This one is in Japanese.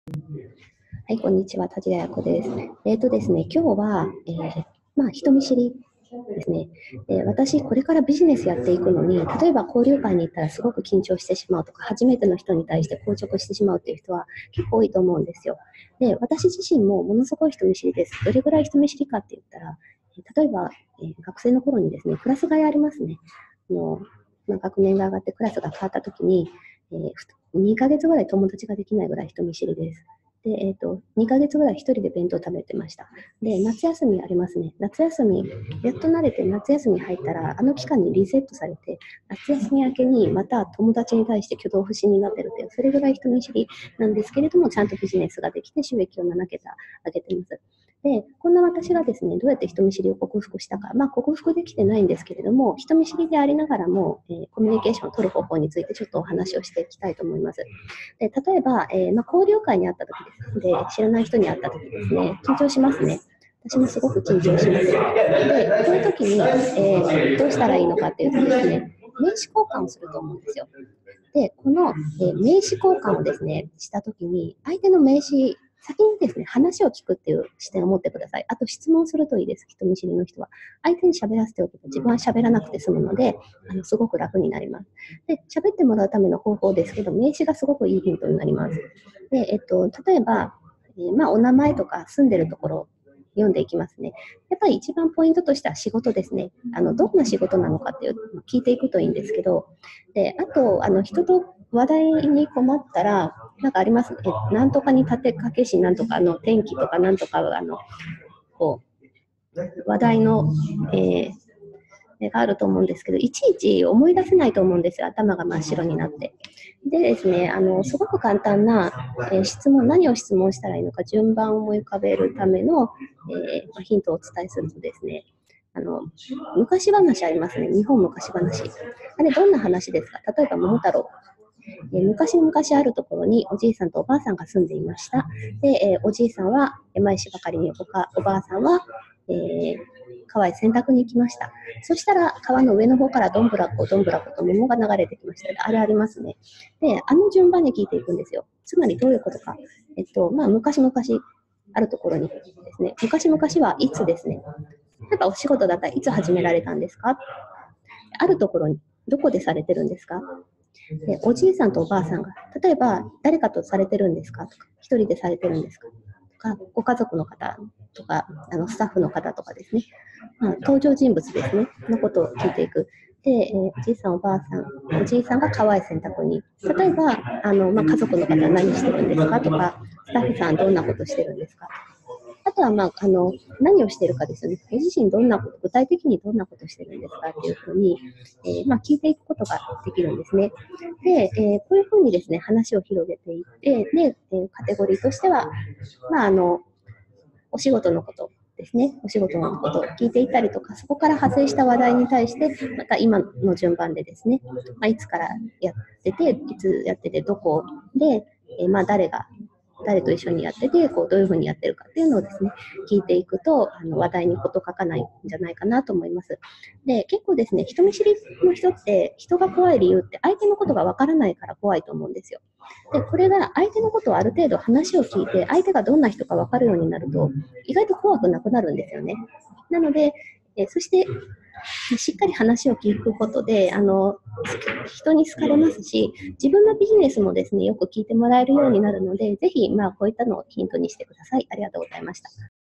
はい、こんにちは、田地彩子です。ですね、今日は、人見知りですね。私、これからビジネスやっていくのに、例えば交流会に行ったらすごく緊張してしまうとか、初めての人に対して硬直してしまうっていう人は結構多いと思うんですよ。で、私自身もものすごい人見知りです。どれぐらい人見知りかって言ったら、例えば、学生の頃にですね、クラス替えありますね。あの学年が上がってクラスが変わった時に、2ヶ月ぐらい友達ができないぐらい人見知りです。で、2ヶ月ぐらい一人で弁当食べてました。で、夏休みありますね。夏休み、やっと慣れて夏休み入ったら、あの期間にリセットされて、夏休み明けにまた友達に対して挙動不審になってるという、それぐらい人見知りなんですけれども、ちゃんとビジネスができて収益を7桁上げています。で、こんな私がですね、どうやって人見知りを克服したか、克服できてないんですけれども、人見知りでありながらも、コミュニケーションを取る方法についてちょっとお話をしていきたいと思います。で、例えば、交流会にあった時です。で、知らない人に会った時ですね、緊張しますね。私もすごく緊張します。で、こういう時に、どうしたらいいのかっていうとですね、名刺交換をすると思うんですよ。で、この、名刺交換をですね、した時に、相手の名刺、先にですね、話を聞くっていう視点を持ってください。あと質問するといいです。人見知りの人は。相手に喋らせておくと自分は喋らなくて済むので、すごく楽になります。で、喋ってもらうための方法ですけど、名刺がすごくいいヒントになります。で、例えば、お名前とか住んでるところ、読んでいきますね。やっぱり一番ポイントとしては仕事ですね。どんな仕事なのかっていうのを聞いていくといいんですけど、で、あと、人と話題に困ったら、なんかありますね。なんとかに立てかけし、なんとか天気とかなんとか、こ話題の、えがあると思うんですけど、いちいち思い出せないと思うんですよ。頭が真っ白になって。でですね、すごく簡単な、何を質問したらいいのか、順番を思い浮かべるための、ヒントをお伝えするとですね、昔話ありますね。日本昔話。あれ、どんな話ですか？例えば、桃太郎。昔々あるところにおじいさんとおばあさんが住んでいました。で、おじいさんは山石ばかりにおばあさんは、川へ洗濯に行きました。そしたら川の上の方からどんぶらこどんぶらこと桃が流れてきました。あれありますね。で、あの順番に聞いていくんですよ。つまりどういうことか。昔々あるところにですね、昔々はいつですね。例えばお仕事だったらいつ始められたんですか？あるところにどこでされてるんですか？で、おじいさんとおばあさんが、例えば誰かとされてるんですかとか、一人でされてるんですかとか、ご家族の方とか、スタッフの方とかですね、登場人物ですね、のことを聞いていく。で、おじいさん、おばあさん、おじいさんが川へ洗濯に、例えば、家族の方は何してるんですかとか、スタッフさんどんなことしてるんですか？あとは、何をしているかですよね。ご自身どんなこと、具体的にどんなことをしているんですかっていうふうに、聞いていくことができるんですね。で、こういうふうにですね、話を広げていって、で、カテゴリーとしては、お仕事のことですね、お仕事のことを聞いていったりとか、そこから派生した話題に対して、また今の順番でですね、いつからやってて、いつやってて、どこで、誰と一緒にやってて、どういうふうにやってるかっていうのをですね、聞いていくと、話題に事欠かないんじゃないかなと思います。で、結構ですね、人見知りの人って、人が怖い理由って、相手のことがわからないから怖いと思うんですよ。で、これが相手のことをある程度話を聞いて、相手がどんな人か分かるようになると、意外と怖くなくなるんですよね。なので、そして、しっかり話を聞くことで、人に好かれますし、自分のビジネスもですね、よく聞いてもらえるようになるので、ぜひ、こういったのをヒントにしてください。ありがとうございました。